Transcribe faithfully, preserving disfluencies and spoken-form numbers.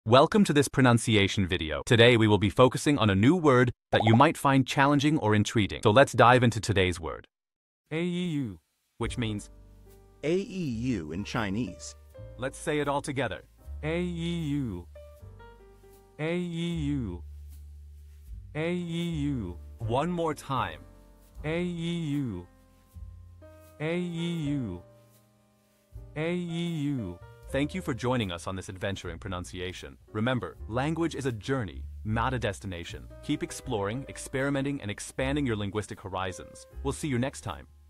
Welcome to this pronunciation video. Today we will be focusing on a new word that you might find challenging or intriguing. So let's dive into today's word. Aeu, which means Aeu in Chinese. Let's say it all together. Aeu. Aeu. Aeu. One more time. Aeu. Aeu. Aeu. Thank you for joining us on this adventure in pronunciation. Remember, language is a journey, not a destination. Keep exploring, experimenting, and expanding your linguistic horizons. We'll see you next time.